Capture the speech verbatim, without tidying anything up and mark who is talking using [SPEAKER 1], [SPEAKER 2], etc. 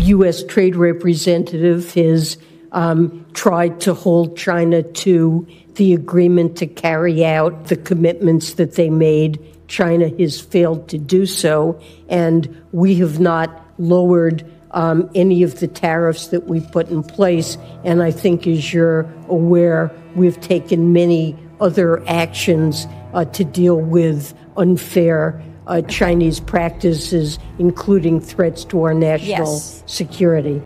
[SPEAKER 1] U S Trade Representative has um, tried to hold China to the agreement to carry out the commitments that they made. China has failed to do so, and we have not lowered um, any of the tariffs that we put in place. And I think, as you're aware, we've taken many other actions uh, to deal with unfair uh, Chinese practices, including threats to our national
[SPEAKER 2] yes.
[SPEAKER 1] security.